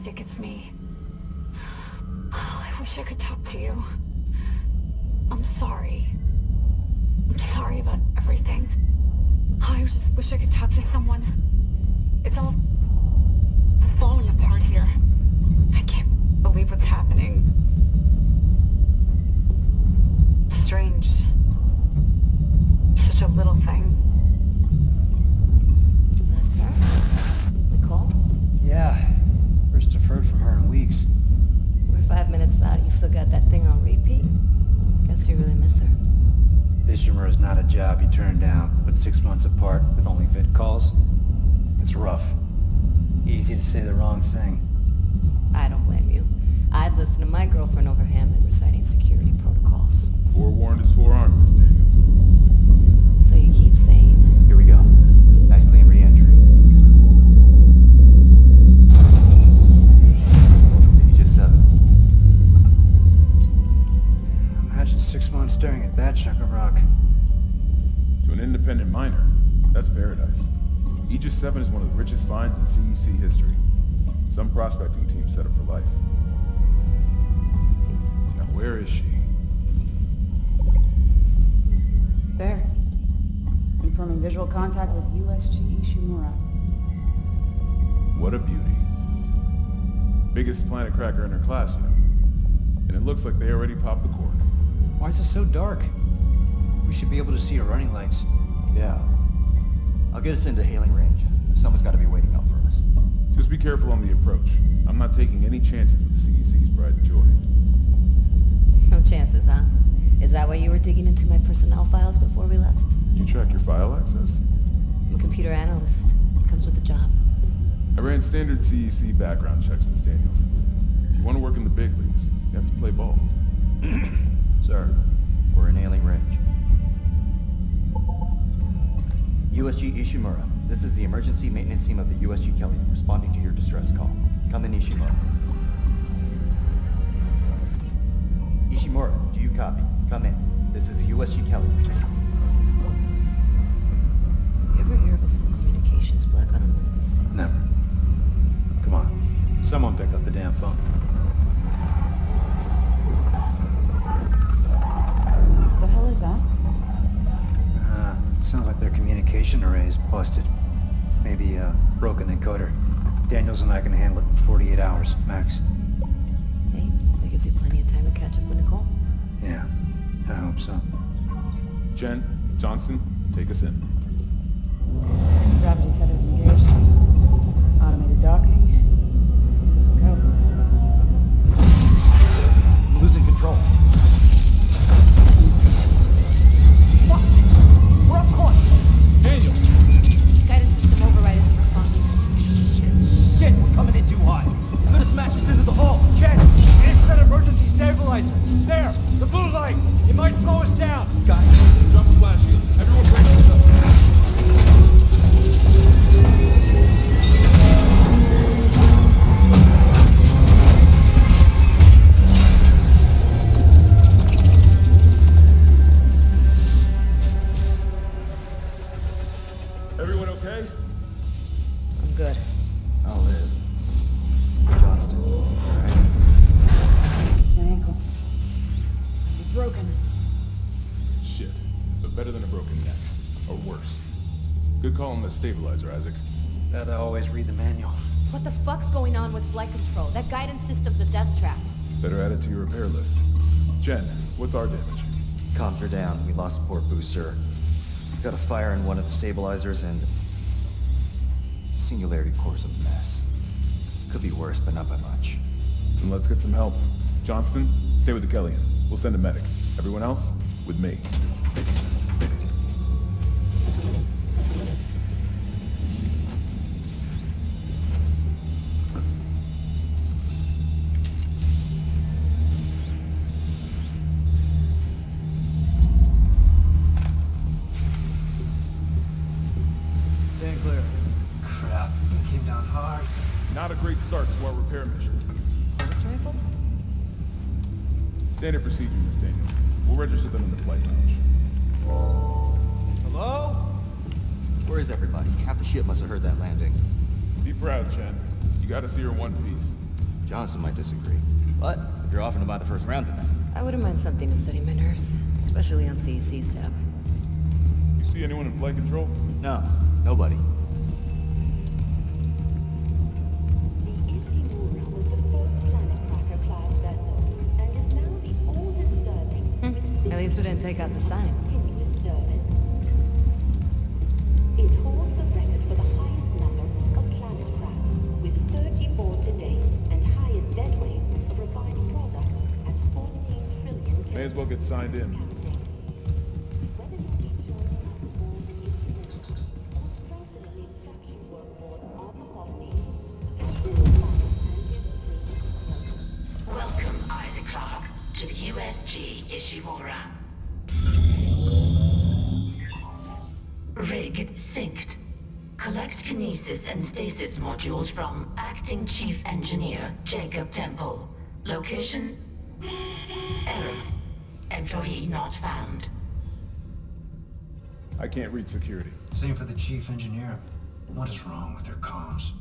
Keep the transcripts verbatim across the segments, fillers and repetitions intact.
Isaac, it's me. Oh, I wish I could talk to you. I'm sorry. I'm sorry about everything. Oh, I just wish I could talk to someone. It's all falling apart here. I can't believe what's happening. Strange. Such a little thing. That's her. Nicole? Yeah. First deferred from her in weeks. We're five minutes out. You still got that thing on repeat? Guess you really miss her. Ishimura is not a job you turn down, but six months apart with only vid calls. It's rough. Easy to say the wrong thing. I don't blame you. I'd listen to my girlfriend over Hammond reciting security protocols. Forewarned is forearmed, Miss Daniels. So you keep saying... Here we go. Nice clean re-entry. Aegis seven. Imagine six months staring at that chunk of rock. To an independent miner, that's paradise. Aegis seven is one of the richest finds in C E C history. Some prospecting team set up for life. Now where is she? There. Confirming visual contact with U S G Ishimura. What a beauty. Biggest planet cracker in her class, you know. And it looks like they already popped the cork. Why is it so dark? We should be able to see her running lights. Yeah. I'll get us into hailing range. Someone's got to be waiting out for us. Just be careful on the approach. I'm not taking any chances with C E C's pride and joy. No chances, huh? Is that why you were digging into my personnel files before we left? You track your file access? I'm a computer analyst. Comes with the job. I ran standard C E C background checks, Miss Daniels. If you want to work in the big leagues, you have to play ball. Sir, we're in hailing range. U S G Ishimura, this is the emergency maintenance team of the U S G Kelly, responding to your distress call. Come in, Ishimura. Ishimura, do you copy? Come in. This is the U S G Kelly. You ever hear of a full communications blackout on one of these things? Never. Come on. Someone pick up the damn phone. What the hell is that? Uh, sounds like their communication array is busted. Maybe a broken encoder. Daniels and I can handle it in forty-eight hours, max. Hey, that gives you plenty of time to catch up with Nicole. Yeah, I hope so. Jen, Johnston, take us in. Gravity tethers engaged. Automated docking. Let's go. I'm losing control. Fuck! We're off course! Daniel! Guidance system override isn't responding. Shit, we're coming in too hot. It's gonna smash us into the hull. Jen, aim for that emergency stabilizer. There, the blue light. It might slow us down. Got it. Drop the flash shield. Everyone brace yourself. Everyone okay? I'm good. I'll live. Johnston, alright? It's my ankle. It's broken. Shit. But better than a broken neck. Or worse. Good call on the stabilizer, Isaac. Gotta always read the manual. What the fuck's going on with flight control? That guidance system's a death trap. Better add it to your repair list. Jen, what's our damage? Comms are down. We lost port booster. Got a fire in one of the stabilizers and... Singularity core's a mess. Could be worse, but not by much. Then let's get some help. Johnston, stay with the Kellyan. We'll send a medic. Everyone else, with me. Stand clear. Crap, it came down hard. Not a great start to our repair mission. Pulse rifles? Standard procedure, Miss Daniels. We'll register them in the flight lounge. Hello? Where is everybody? Half the ship must have heard that landing. Be proud, Chen. You gotta see her in one piece. Johnson might disagree. But if you're offering to buy the first round tonight. I wouldn't mind something to steady my nerves, especially on C E C's tab. You see anyone in flight control? No, nobody. The Ishimura was the first Planet Cracker class vessel, and is now the oldest Sterling with At least we didn't take out the sign. continuous service. It holds the record for the highest number of planet crafts, with thirty-four to date, and highest dead weight of refined product at fourteen trillion. May as well get signed in. Whether or not each shown has formed an instrument or personal instruction workboard on the hostage, has been decided and is free. Welcome, Isaac Clarke, to the U S G Ishimura. Rig synced. Collect kinesis and stasis modules from Acting Chief Engineer Jacob Temple. Location? Error. Employee not found. I can't reach security. Same for the chief engineer. What is wrong with their comms?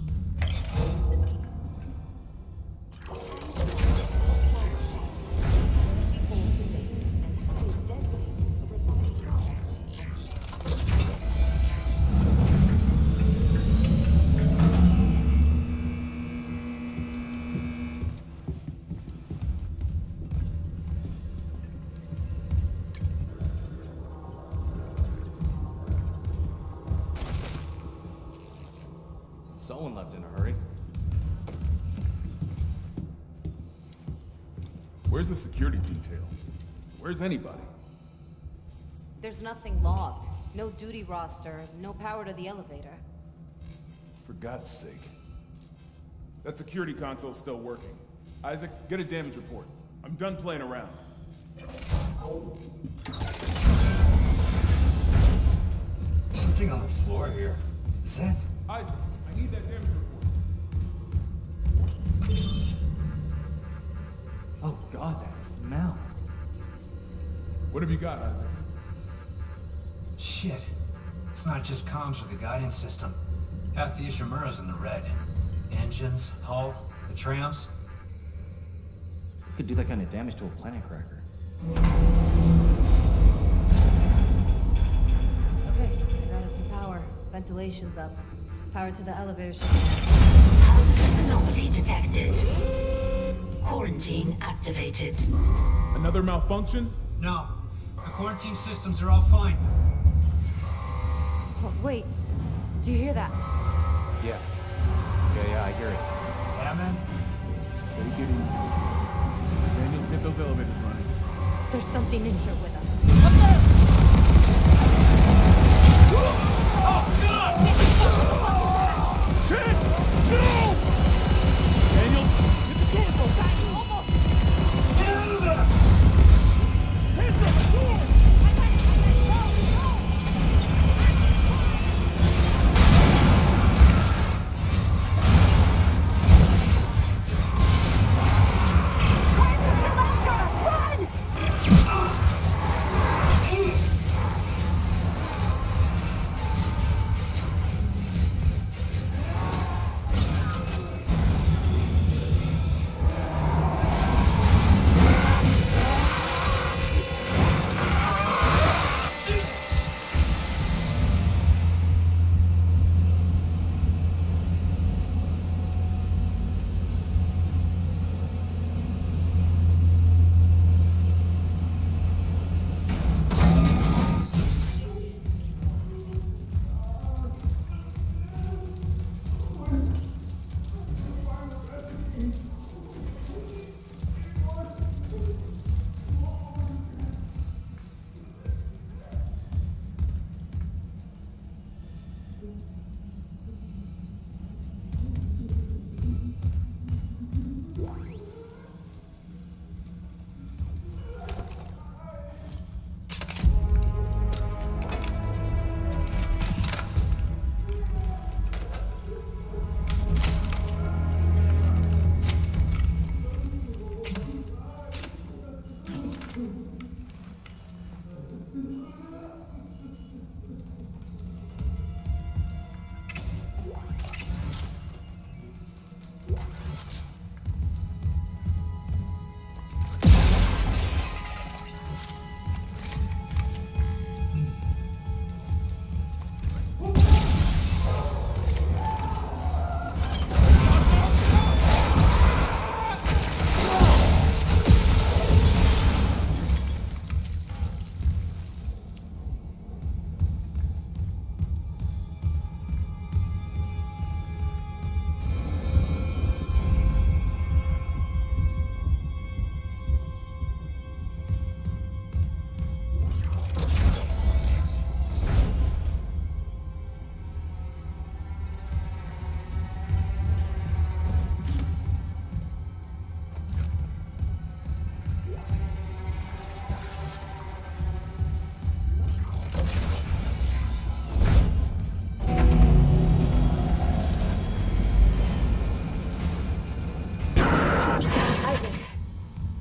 Someone left in a hurry. Where's the security detail? Where's anybody? There's nothing logged. No duty roster, no power to the elevator. For God's sake. That security console's still working. Isaac, get a damage report. I'm done playing around. Something on the floor here. Is that? Isaac, I need that damage report. Oh god, that smell. What have you got, Isaac? Shit. It's not just comms or the guidance system. Half the Ishimura's in the red. Engines, hull, the trams. Who could do that kind of damage to a planet cracker? Okay, I got us some power. Ventilation's up. Power to the elevator shaft. Hazardous anomaly detected. Quarantine activated. Another malfunction? No. The quarantine systems are all fine. Oh, wait. Do you hear that? Yeah. Yeah, yeah, I hear it. Yeah, man? Take it easy. Daniels, get those elevators running. There's something in here with us.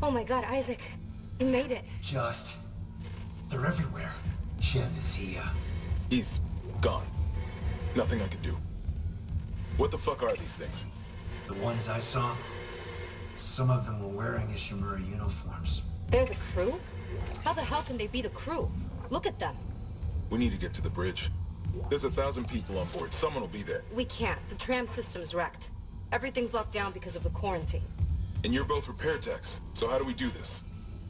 Oh my god, Isaac. You made it. Just... They're everywhere. Shen, is he, uh... He's gone. Nothing I can do. What the fuck are these things? The ones I saw? Some of them were wearing Ishimura uniforms. They're the crew? How the hell can they be the crew? Look at them. We need to get to the bridge. There's a thousand people on board. Someone will be there. We can't. The tram system's wrecked. Everything's locked down because of the quarantine. And you're both repair techs. So how do we do this?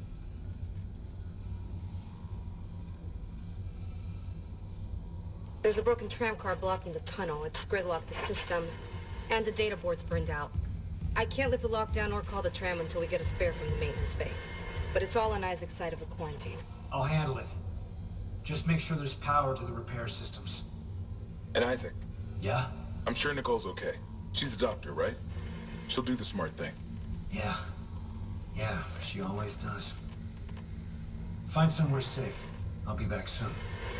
There's a broken tram car blocking the tunnel. It's gridlocked the system. And the data board's burned out. I can't lift the lockdown or call the tram until we get a spare from the maintenance bay. But it's all on Isaac's side of the quarantine. I'll handle it. Just make sure there's power to the repair systems. And Isaac? Yeah? I'm sure Nicole's okay. She's a doctor, right? She'll do the smart thing. Yeah. Yeah, she always does. Find somewhere safe. I'll be back soon.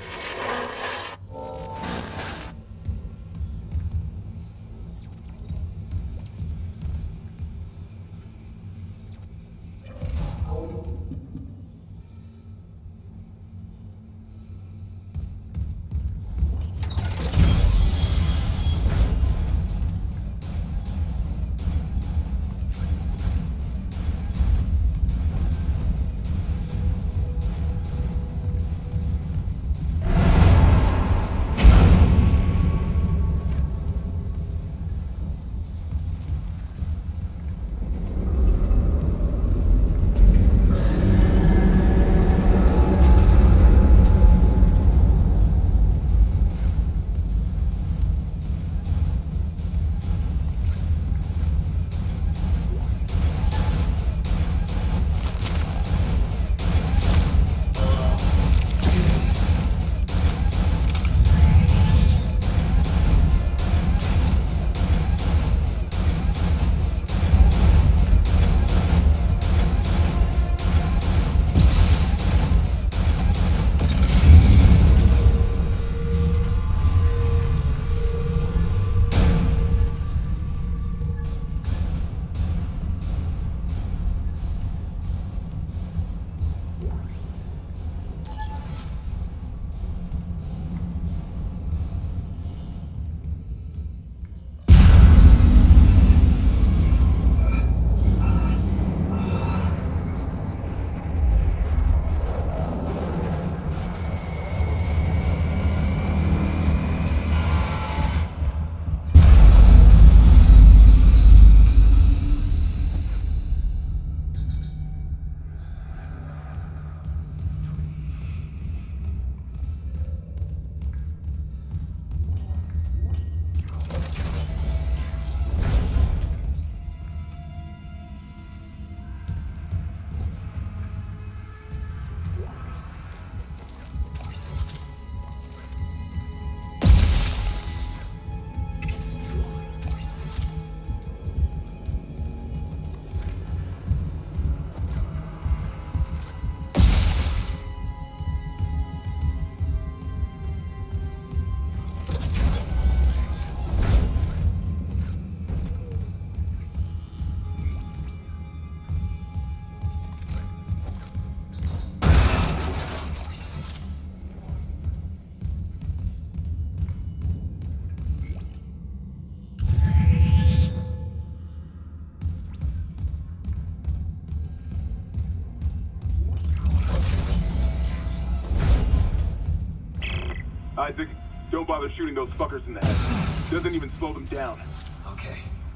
Isaac, don't bother shooting those fuckers in the head. Doesn't even slow them down. Okay.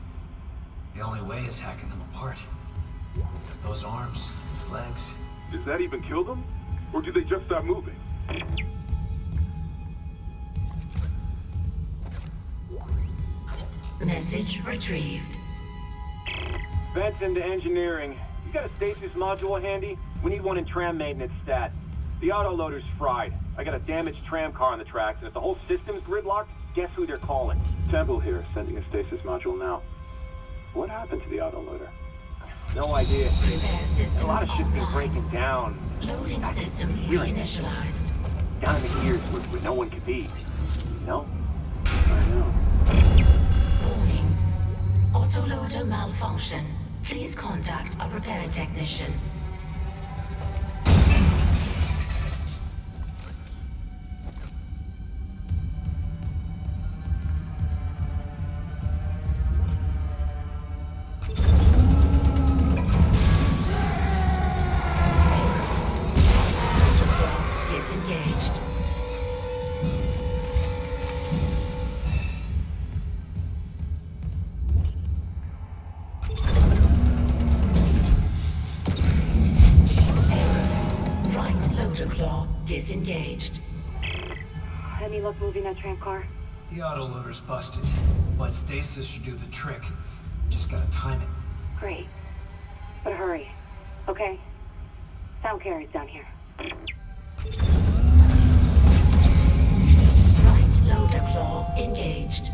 The only way is hacking them apart. Those arms, legs. Does that even kill them? Or do they just stop moving? Message retrieved. Vents into engineering. You got a stasis module handy? We need one in tram maintenance stat. The autoloader's fried. I got a damaged tram car on the tracks, and if the whole system's gridlocked, guess who they're calling? Temple here, sending a stasis module now. What happened to the autoloader? No idea. Repair systems A lot of shit's been online. breaking down. Loading system Really? reinitialized. Down in the gears where, where no one could be. No? I know. Warning. Autoloader malfunction. Please contact a repair technician. Disengaged. Claw disengaged. Any luck moving that tram car? The autoloader's busted, but stasis should do the trick. Just gotta time it. Great. But hurry, okay? Sound carries down here. Right loader claw engaged.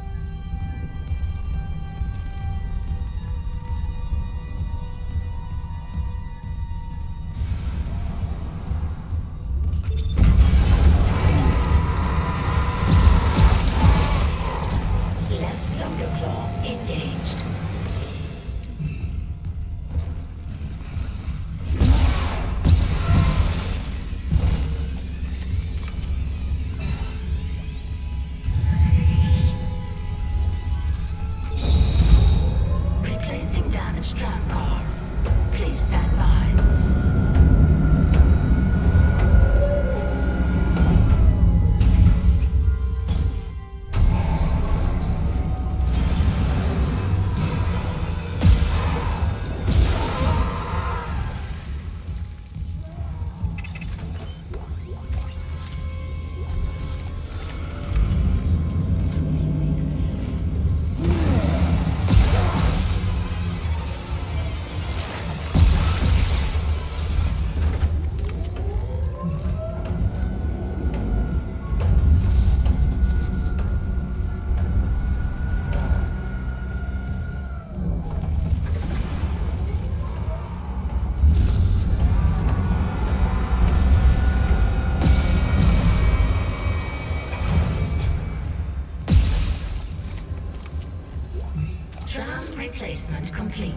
Replacement complete.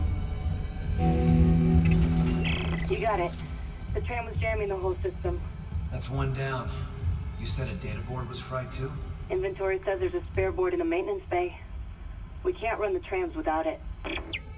You got it. The tram was jamming the whole system. That's one down. You said a data board was fried too? Inventory says there's a spare board in the maintenance bay. We can't run the trams without it.